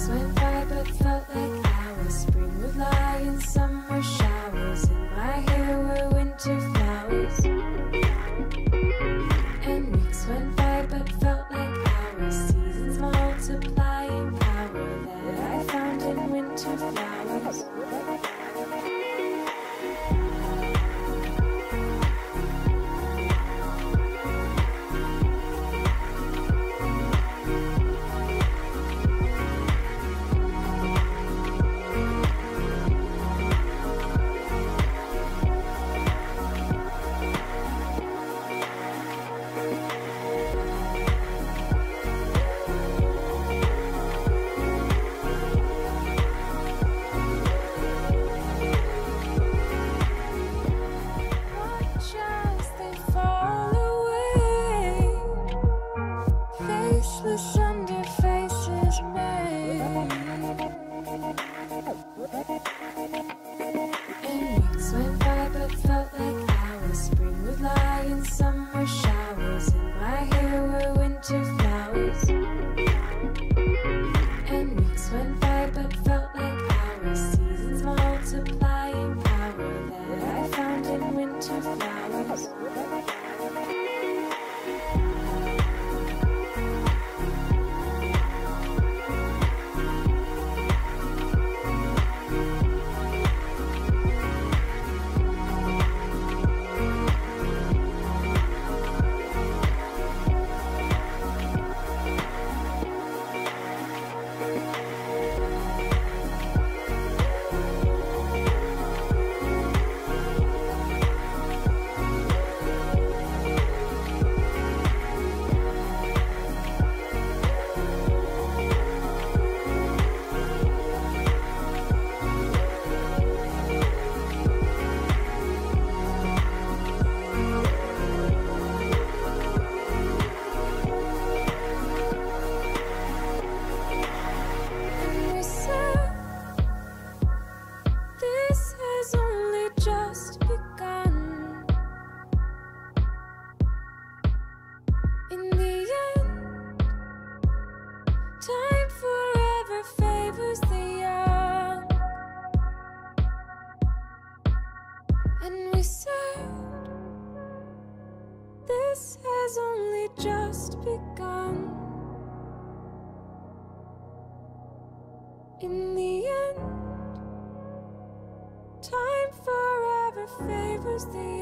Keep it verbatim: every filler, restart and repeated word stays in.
went by but felt like hours. Spring would lie in summer showers. In my hair were winter flowers. And weeks went by but felt like hours. Seasons multiplying power that I found in winter flowers. Under faces made, and weeks went by but felt like hours. Spring would lie in summer showers. In my hair were winter flowers. And weeks went by but felt like hours. Seasons multiplying power that I found in winter flowers. And we said, this has only just begun. In the end, time forever favors the